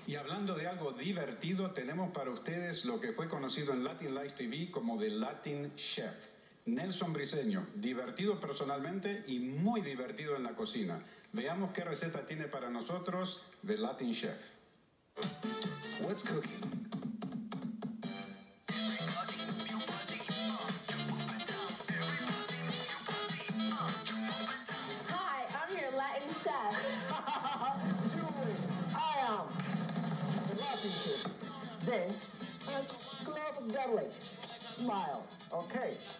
Y hablando de algo divertido, tenemos para ustedes lo que fue conocido en Latin Life TV como The Latin Chef. Nelson Briceño, divertido personalmente y muy divertido en la cocina. Veamos qué receta tiene para nosotros The Latin Chef. What's cooking? Hi, I'm your Latin chef. Julie, I am the Latin chef. Then, Glove Dudley. Smile. Okay.